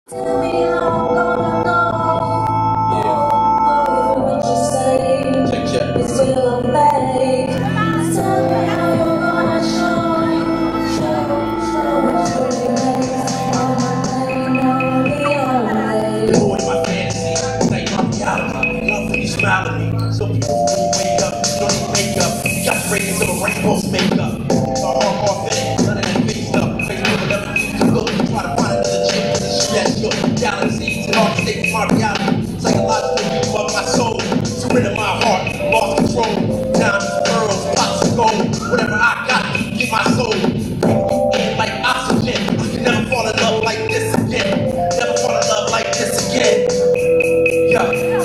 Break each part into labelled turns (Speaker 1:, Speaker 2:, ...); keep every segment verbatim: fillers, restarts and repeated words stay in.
Speaker 1: Tell me how I'm gonna know. Yeah. What you say. Check, check. It's still fake. Tell me how you're gonna show. Show, show what you really make. All my pain, all the only.
Speaker 2: Boy, my fantasy, like my reality. Love when you smile at me. So people when you wake up, you don't need makeup. You got ratings of a rainbow's makeup. My heart authentic, none of that face up. Face with another thing to go. You try to find another chick in the stress. Your galaxies and hard to stay with my reality. Psychologically, you fuck my soul. Surrender my heart, lost control. Diamonds, pearls, pots of gold. Whatever I got, get my soul. Breathe you in like oxygen. I can never fall in love like this again. Never fall in love like this again. Yeah.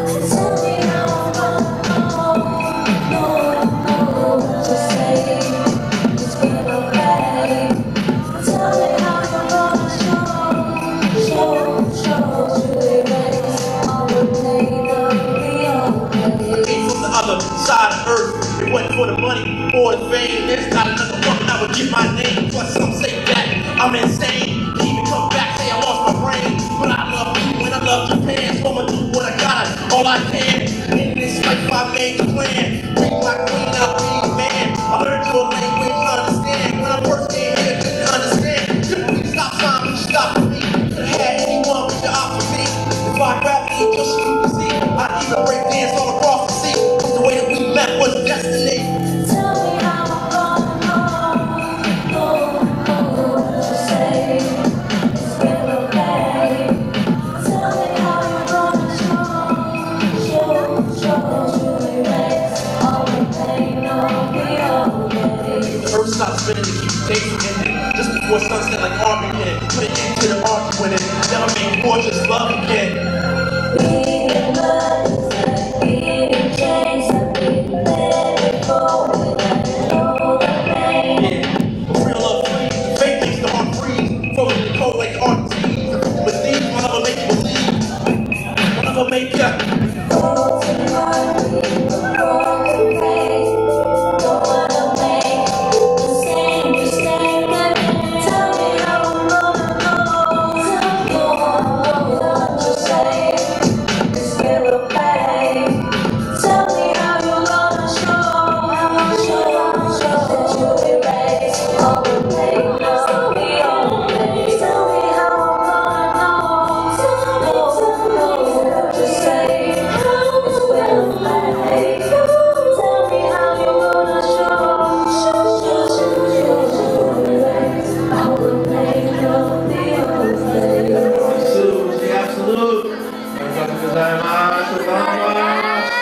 Speaker 2: Side of earth, it wasn't for the money or the fame. There's not another woman I would give my name. Plus some say that I'm insane. They even come back, say I lost my brain. But I love you and I love Japan, so I'ma do what I gotta, all I can. In this life I made the plan. Bring my queen, I'll be the man. I learned your language, understand. When I first came here, didn't understand. Couldn't stop time, but you stopped for me. Could've had anyone with your option me. If I grab me, just so you can see, I'd even break dance all across the sea. The way that we met was destiny.
Speaker 1: Tell me how I'm gonna know, know, know what you say. It's real okay. Tell me how you're gonna show, show, show, to erase all the pain of the old days.
Speaker 2: The earth stops spinning to keep days from ending. Just before sunset like Armageddon. Put an end to the argument and never make war, just love again.
Speaker 1: Being in love is like being in chains.
Speaker 2: Make ya.
Speaker 1: Go to my people, go to place. Don't wanna make the same mistake again. Tell me how I'm gonna know. Tell me what you say. It's still okay. Tell me how you're gonna show, show, show that you erase all the pain of the old days. Tell me how I'm gonna know. Tell me, tell me what you say. How it's well played. Tell me how you're gonna show, show, show, show, show, erase all the pain of the old days.
Speaker 2: Absolute, absolute.